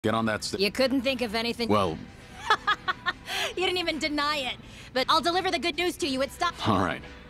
Get on that You couldn't think of anything. Well... You didn't even deny it. But I'll deliver the good news to you. It stopped. All right.